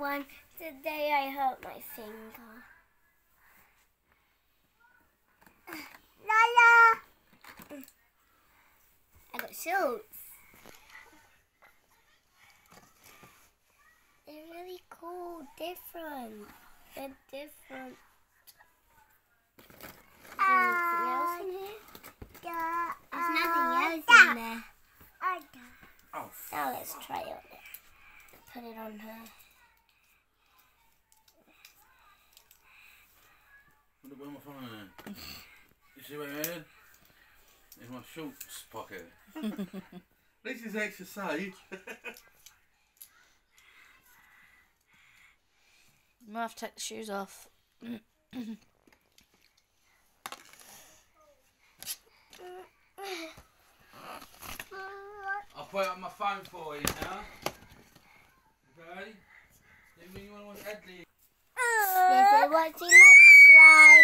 everyone. Today I hurt my finger. Lala! I got shorts. They're really cool, different. They're different. Is there anything else in here? There's nothing else in there. Oh. Now let's try it. Put it on her. Where my phone? You see what I mean? In my shorts pocket. This is extra safe. You might have to take the shoes off. I'll put it on my phone for you now. Okay? Then when you want to watch Edley. This is what she looks like.